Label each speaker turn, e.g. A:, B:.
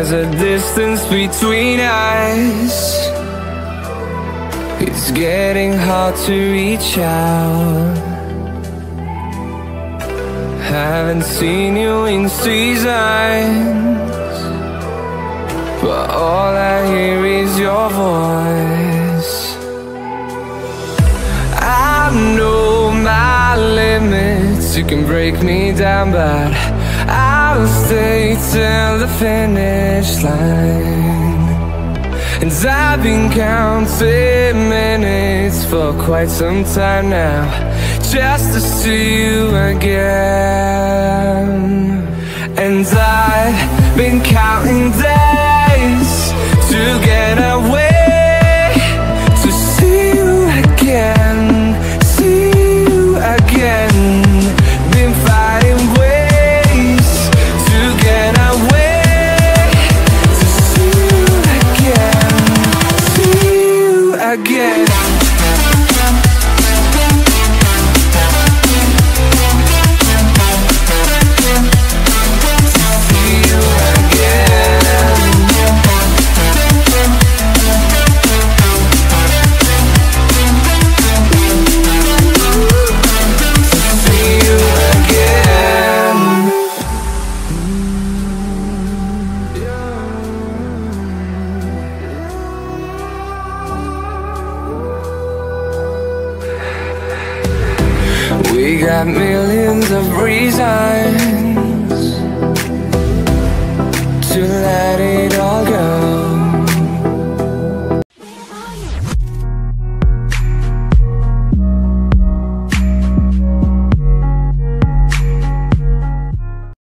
A: there's a distance between us. It's getting hard to reach out. Haven't seen you in seasons, but all I hear is your voice. I know my limits, you can break me down, but I'll stay till the finish line. And I've been counting minutes for quite some time now, just to see you again. And I've been counting days to get away, to see you again, see you again. Been finding ways to get away, to see you again, see you again. We got millions of reasons